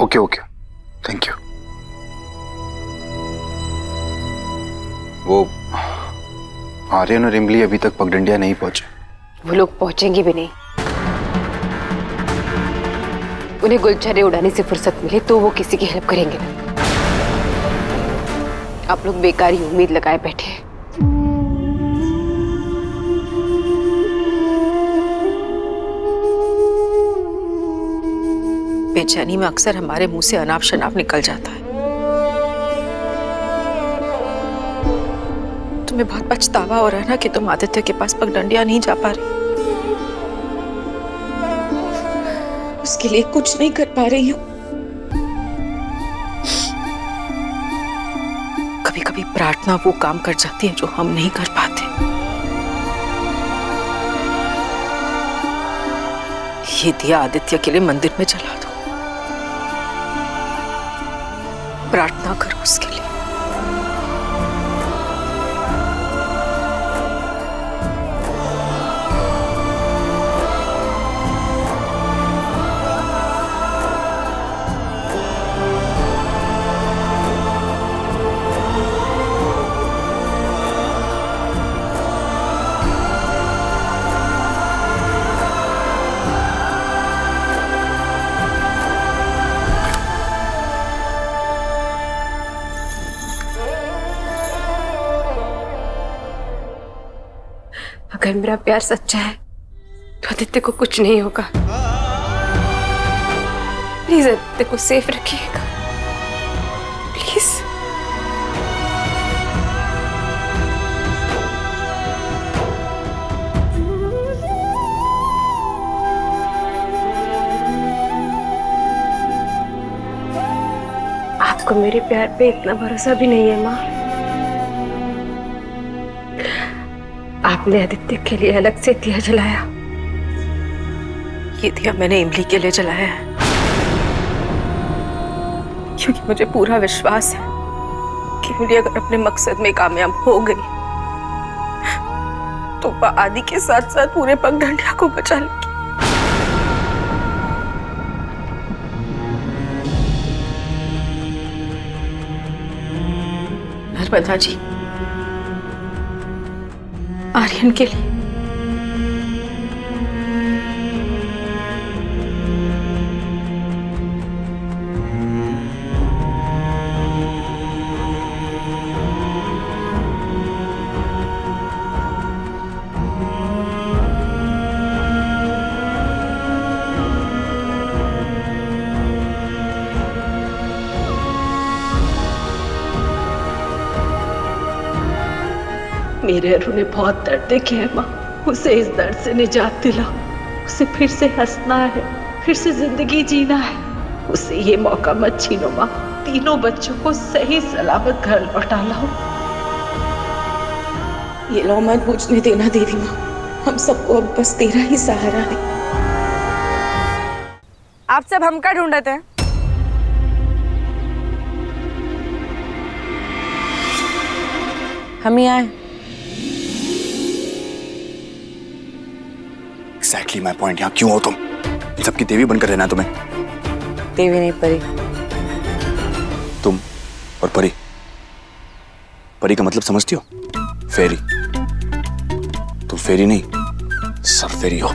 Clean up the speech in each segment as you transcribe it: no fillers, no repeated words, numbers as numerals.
Okay okay, thank you. वो आर्यन और इमली अभी तक पगडंडिया नहीं पहुंचे। वो लोग पहुंचेंगे भी नहीं। उन्हें गुलछर्रे उड़ाने से फुर्सत मिले तो वो किसी की हेल्प करेंगे ना। आप लोग बेकार ही उम्मीद लगाए बैठे हैं। बेचैनी में अक्सर हमारे मुंह से अनाप शनाप निकल जाता है। तुम्हें बहुत पछतावा हो रहा है ना कि तुम आदित्य के पास पगडंडिया नहीं जा पा रही। उसके लिए कुछ नहीं कर पा रही हूँ। कभी कभी प्रार्थना वो काम कर जाती है जो हम नहीं कर पाते। ये दिया आदित्य के लिए मंदिर में जला दो। प्रार्थना करो उसके लिए। अगर मेरा प्यार सच्चा है तो आदित्य को कुछ नहीं होगा। प्लीज आदित्य को सेफ रखिएगा, प्लीज। आपको मेरे प्यार पे इतना भरोसा भी नहीं है माँ। आपने आदित्य के लिए अलग से दिया जलाया। ये दिया मैंने इमली के लिए जलाया है, क्योंकि मुझे पूरा विश्वास है कि इमली अगर अपने मकसद में कामयाब हो गई तो वह आदि के साथ साथ पूरे पगडंडिया को बचा लेगी। नर्मदा जी, आर्यन के लिए। मेरे अरु ने बहुत दर्द देखे है माँ। उसे इस दर्द से निजात दिलाओ। उसे फिर से हंसना है, फिर से जिंदगी जीना है। उसे ये मौका मत छीनो माँ। तीनों बच्चों को सही सलामत घर लौटा लाओ। ये लो मत पूछने देना दीदी माँ। हम सबको अब बस तेरा ही सहारा है। आप सब हम क्या ढूंढते हैं? हम ही आए। Exactly my point। यहाँ क्यों हो तुम? इन सबकी देवी बनकर रहना तुम्हें। देवी नहीं, परी। तुम और परी। परी का मतलब समझती हो? फेरी। तुम फेरी नहीं, सरफेरी हो।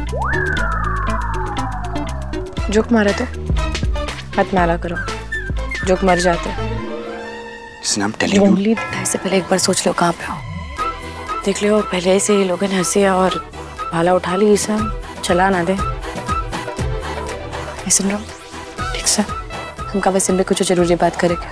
जोक मारा तो मत मारा करो। जोक मर जाते। I'm telling you। उंगली दिखाने से पहले एक बार सोच लो कहाँ पे हो। देख लो पहले से ही लोगों ने हंसी और भाला उठा ली। इसे चला ना दे। सुन रहा हूँ ठीक से। हम का वैसे कुछ जरूरी बात करेंगे।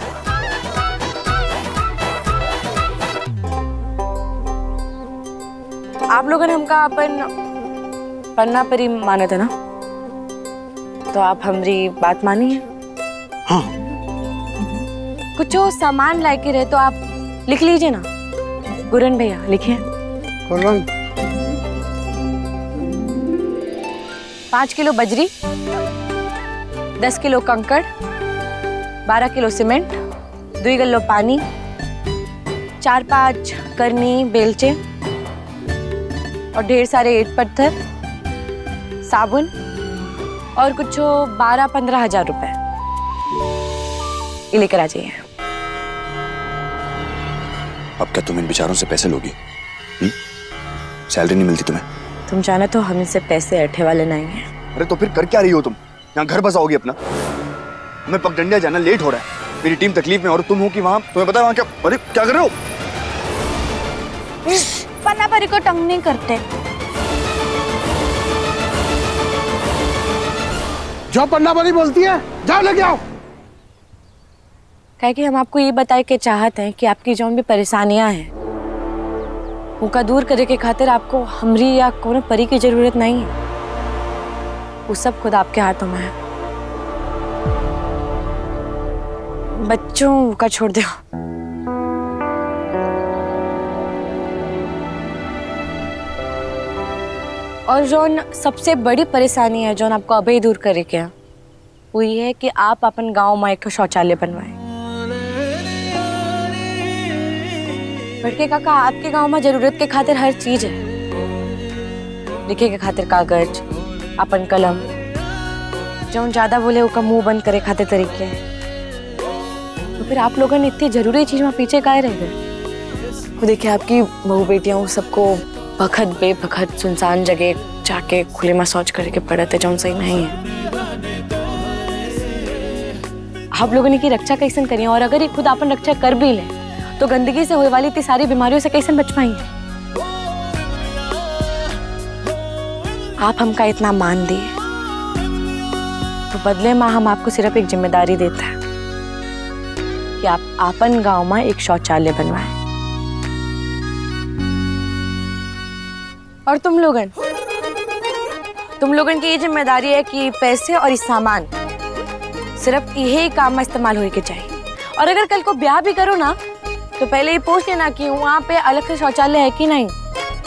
आप लोगों ने हमका अपन पन्ना परी माने थे ना, तो आप हमारी बात मानी है? हाँ। कुछ सामान लाके रहे तो आप लिख लीजिए ना। गुरन भैया लिखिए। 5 किलो बजरी, 10 किलो कंकड़, 12 किलो सीमेंट, 2 गल्लो पानी, 4-5 करनी बेलचे और ढेर सारे ईंट पत्थर, साबुन और कुछ 12-15 हजार रुपए। ये लेकर आ जाइए। अब क्या तुम इन बेचारों से पैसे लोगी? सैलरी नहीं मिलती तुम्हें? तुम जाना तो हम इनसे पैसे ऐठे वाले नहीं हैं। अरे तो फिर कर क्या रही हो तुम? यहाँ घर बसाओगी अपना? हमें पगडंडिया जाना लेट हो रहा है, मेरी टीम तकलीफ में और तुम हो कि वहाँ, तुम्हें पता है वहाँ क्या? अरे क्या कर रहे हो? पन्ना परी को तंग नहीं करते। जो पन्ना परी बोलती है जाओ लेके आओ। कहे कि हम आपको ये बताए के चाहते हैं कि आपकी जो भी परेशानियां हैं उनका दूर करे के खातिर आपको हमरी या कोनो परी की जरूरत नहीं है। वो सब खुद आपके हाथों में है। बच्चों का छोड़ दो। और जोन सबसे बड़ी परेशानी है जोन आपको अभी दूर करे क्या, वो ये है कि आप अपन गांव में एक शौचालय बनवाएं। बड़के काका, आपके गांव में जरूरत के खातिर हर चीज है। लिखे के खातिर कागज, अपन कलम, जो ज्यादा बोले उसका मुंह बंद करे खातिर तरीके हैं। तो फिर आप लोगों ने इतनी जरूरी चीज में पीछे काहे रह गए? वो देखिए आपकी बहू बेटियां सबको बखत बेबखत सुनसान जगह जाके खुले में शौच करके पड़ते जो सही नहीं है। आप लोगों ने की रक्षा कैसे करी, और अगर ये खुद अपन रक्षा कर भी ले तो गंदगी से होने वाली इतनी सारी बीमारियों से कैसे बच पाएंगे? आप हमका इतना मान दिए तो बदले में हम आपको सिर्फ एक जिम्मेदारी देते हैं कि आप अपन गांव में एक शौचालय बनवाएं। और तुम लोगन की ये जिम्मेदारी है कि पैसे और इस सामान सिर्फ यही काम में इस्तेमाल होने के चाहिए। और अगर कल को ब्याह भी करो ना तो पहले ये पूछ लेना कि वहां पे अलग से शौचालय है कि नहीं।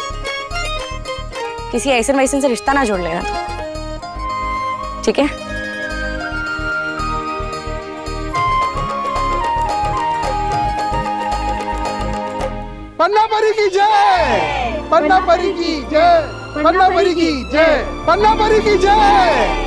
किसी ऐसे वैसे से रिश्ता ना जोड़ लेना, ठीक है? पन्ना परी की जय, पन्ना परी की जय, पन्ना परी की जय, पन्ना परी की जय।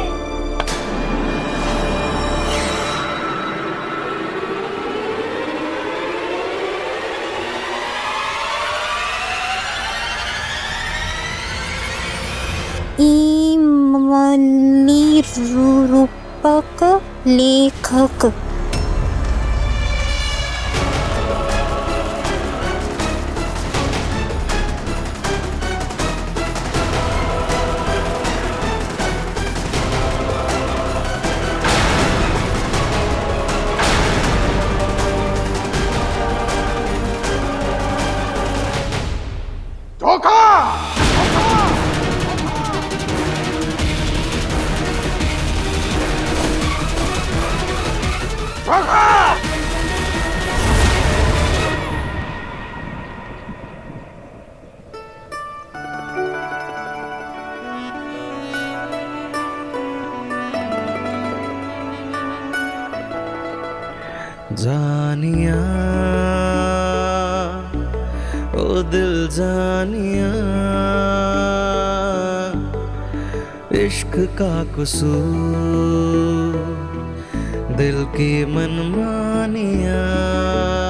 रूपक लेखक धोखा। जानिया ओ दिल जानिया, इश्क का कसूर दिल की मनमानिया।